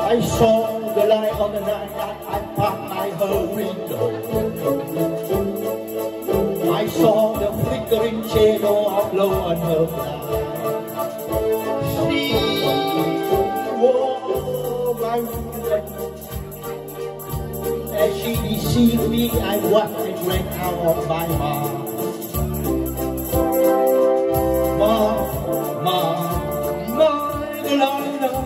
I saw the light on the night that I passed by her window. I saw the flickering shadow of love on her brow. She was my woman. As she deceived me, I watched it rain out of my heart. My Delilah.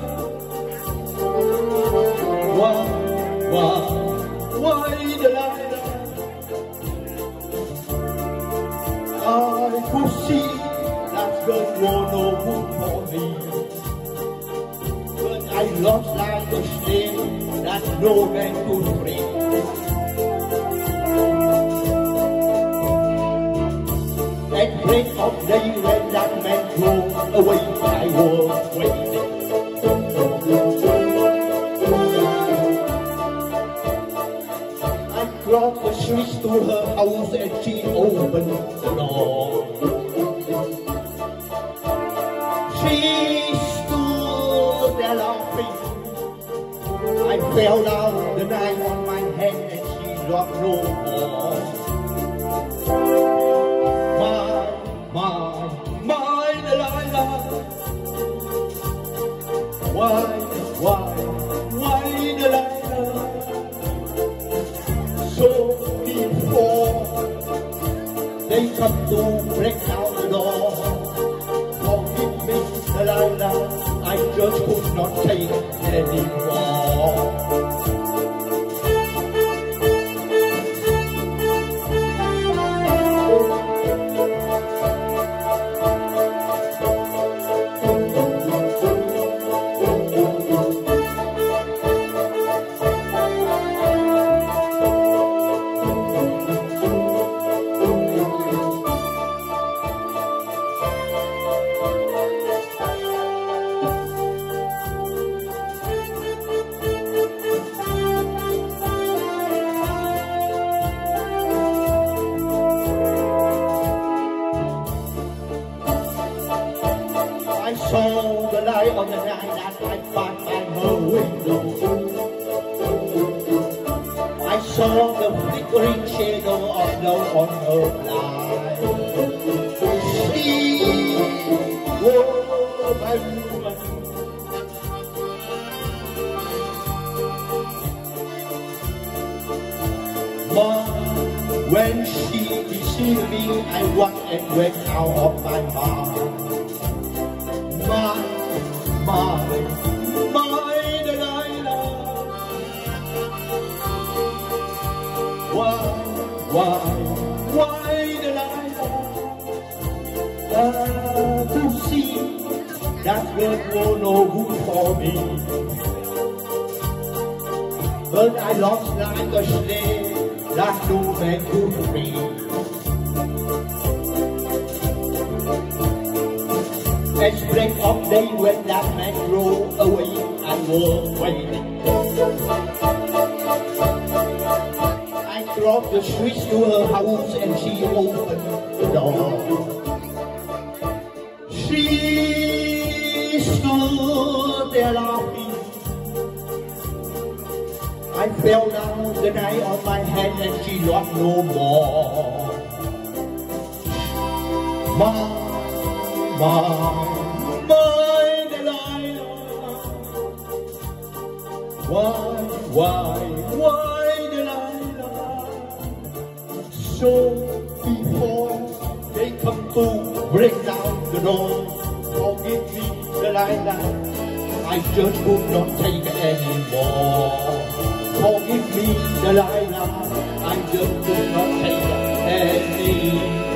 Why Delilah? I could see that girl was no good for me, but I lost like a slave that no man could free. At break of day when that man drove away, I was waiting. Brought the switch to her house and she opened the door. She stood there laughing. I fell down the knife on my head and she dropped no more. My Delilah. Why Delilah? So before they come to break down the door, forgive me, Delilah, I just could not take anymore. I saw the light of the night that I passed by her window. I saw the flickering shadow of love on her blind. She was my woman. But when she deceived me, I walked and went out of my heart. My Delilah. Why Delilah? To see that girl was no good for me, but I lost like a slave that no man could free. As break of day when that man drove away, I was waiting. I brought the switch to her house and she opened the door. She stood there laughing. I fell down the knife on my head and she lost no more. My Delilah. Why Delilah? So before they come to break down the door, forgive me, Delilah, I just could not take anymore. Forgive me, Delilah, I just could not take anymore.